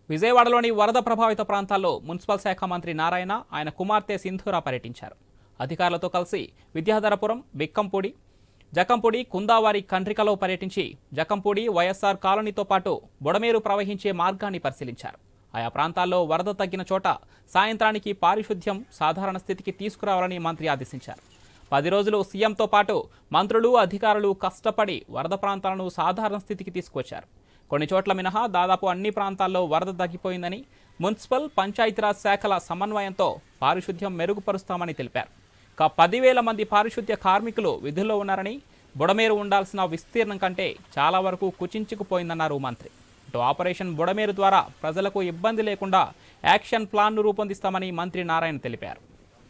విజయవాడలోని వరద ప్రభావిత ప్రాంతాల్లో మున్సిపల్ శాఖ మంత్రి నారాయణ ఆయన కుమార్తె సింధూర పర్యటించారు. అధికారులతో కలిసి విద్యాధరపురం, బిక్కంపూడి, జకంపూడి, కుందావారి కండ్రికలో పర్యటించి జకంపూడి వైఎస్ఆర్ కాలనీతో పాటు బుడమేరు ప్రవహించే మార్గాన్ని పరిశీలించారు. ఆయా ప్రాంతాల్లో వరద తగ్గిన చోట సాయంత్రానికి పారిశుద్ధ్యం సాధారణ స్థితికి తీసుకురావాలని మంత్రి ఆదేశించారు. 10 రోజులు సీఎంతో పాటు మంత్రులు, అధికారులు కష్టపడి వరద ప్రాంతాలను సాధారణ స్థితికి తీసుకొచ్చారు. కొన్ని చోట్ల మినహా దాదాపు అన్ని ప్రాంతాల్లో వరద తగ్గిపోయిందని, మున్సిపల్, పంచాయతీరాజ్ శాఖల సమన్వయంతో పారిశుద్ధ్యం మెరుగుపరుస్తామని తెలిపారు. 10,000 మంది పారిశుద్ధ్య కార్మికులు విధుల్లో ఉన్నారని, బుడమేరు ఉండాల్సిన విస్తీర్ణం కంటే చాలా వరకు కుచించుకుపోయిందన్నారు మంత్రి. ఇటు ఆపరేషన్ బుడమేరు ద్వారా ప్రజలకు ఇబ్బంది లేకుండా యాక్షన్ ప్లాన్ను రూపొందిస్తామని మంత్రి నారాయణ తెలిపారు.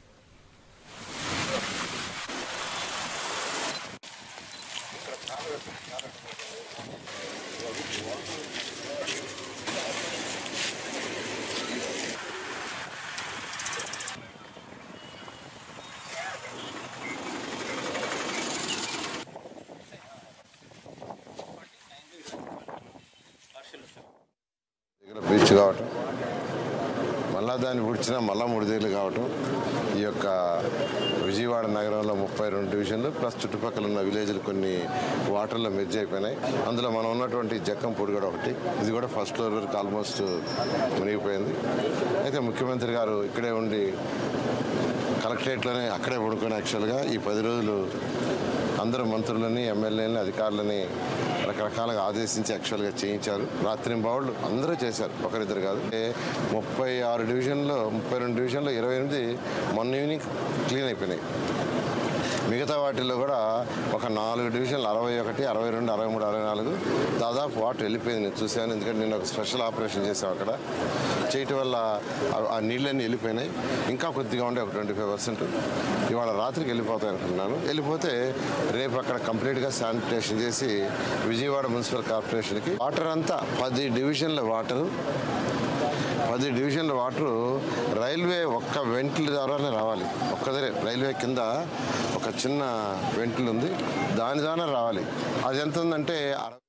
బీచ్ కావటం, మళ్ళా దాన్ని పుడిచినా మళ్ళా 3 దగ్గరలు కావటం, ఈ యొక్క విజయవాడ నగరంలో 32 డివిజన్లు ప్లస్ చుట్టుపక్కల ఉన్న విలేజ్లు కొన్ని వాటర్లో మెర్జ్ అయిపోయినాయి. అందులో మనం ఉన్నటువంటి జక్కంపూడి కూడా ఒకటి, ఇది కూడా ఫస్ట్ ఫ్లోర్ వరకు ఆల్మోస్ట్ మునిగిపోయింది. అయితే ముఖ్యమంత్రి గారు ఇక్కడే ఉండి కలెక్టరేట్లోనే అక్కడే పడుకొని యాక్చువల్గా ఈ 10 రోజులు అందరూ మంత్రులని, ఎమ్మెల్యేలని, అధికారులని రకరకాలుగా ఆదేశించి యాక్చువల్గా చేయించారు. రాత్రింబవళ్ళు అందరూ చేశారు, ఒకరిద్దరు కాదు. 36 డివిజన్లో 32 డివిజన్లో 28 మొన్న ఈవినింగ్ క్లీన్ అయిపోయినాయి. మిగతా వాటిల్లో కూడా ఒక 4 డివిజన్లు 61, 62, 63, 64 దాదాపు వాటర్ వెళ్ళిపోయింది. నేను చూశాను, ఎందుకంటే నేను ఒక స్పెషల్ ఆపరేషన్ చేసాం అక్కడ. చేయటం వల్ల ఆ నీళ్ళన్నీ వెళ్ళిపోయినాయి. ఇంకా కొద్దిగా ఉండే ఒక 25% ఇవాళ రాత్రికి వెళ్ళిపోతాయి అనుకుంటున్నాను. వెళ్ళిపోతే రేపు అక్కడ కంప్లీట్గా శానిటేషన్ చేసి విజయవాడ మున్సిపల్ కార్పొరేషన్కి వాటర్ అంతా 10 డివిజన్ల వాటరు రైల్వే ఒక్క వెంటిల్ ద్వారానే రావాలి. ఒక్కదరే రైల్వే కింద ఒక చిన్న వెంటిల్ ఉంది, దాని ద్వారా రావాలి. అది ఎంత ఉందంటే